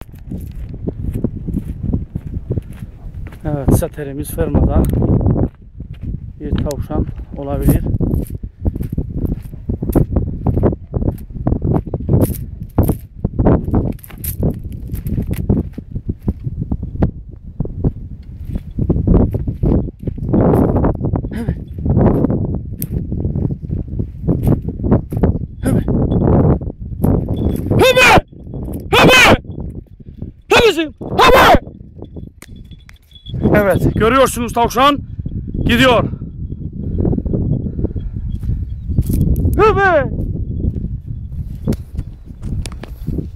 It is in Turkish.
Evet, seterimiz fermada. Bir tavşan olabilir. Evet, görüyorsunuz tavşan gidiyor. Hıbe!